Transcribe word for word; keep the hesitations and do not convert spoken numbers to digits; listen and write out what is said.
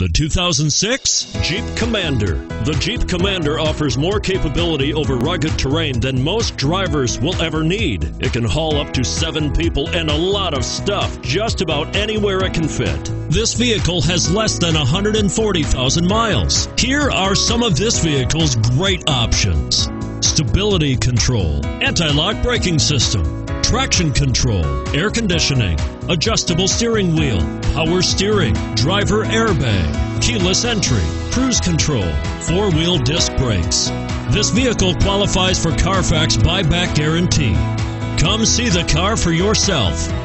The two thousand six Jeep Commander. The Jeep Commander offers more capability over rugged terrain than most drivers will ever need. It can haul up to seven people and a lot of stuff just about anywhere it can fit. This vehicle has less than one hundred forty thousand miles. Here are some of this vehicle's great options: stability control, anti-lock braking system, traction control, air conditioning, adjustable steering wheel, power steering, driver airbag, keyless entry, cruise control, four-wheel disc brakes. This vehicle qualifies for Carfax buyback guarantee. Come see the car for yourself.